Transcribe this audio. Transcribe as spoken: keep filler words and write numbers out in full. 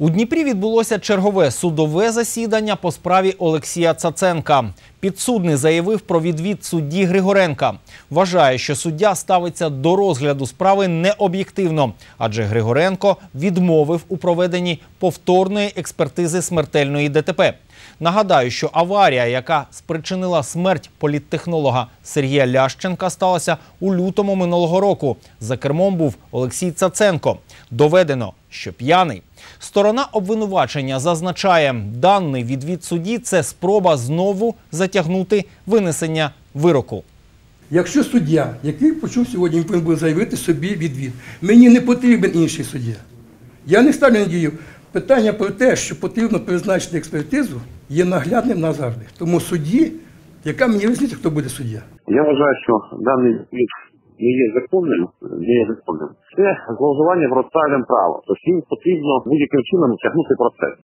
У Дніпрі відбулося чергове судове засідання по справі Олексія Цаценка. Підсудний заявив про відвід судді Григоренка. Вважає, що суддя ставиться до розгляду справи необ'єктивно, адже Григоренко відмовив у проведенні повторної експертизи смертельної ДТП. Нагадаю, що аварія, яка спричинила смерть політтехнолога Сергія Ляшченка, сталася у лютому минулого року. За кермом був Олексій Цаценко. Доведено, що п'яний. Сторона обвинувачення зазначає, даний відвід судді – це спроба знову затягнути винесення вироку. Якщо суддя, який почув сьогодні, він повинен буде заявити собі відвід. Мені не потрібен інший суддя. Я не ставлю надію. Питання про те, що потрібно призначити експертизу, є наглядним назавжди. Тому судді, яка мені різниця, хто буде суддя? Я вважаю, що даний відвід не є законним, не є законним. Це зловживання процесуальним правом. Тобто їм потрібно будь-яким чином тягнути процес.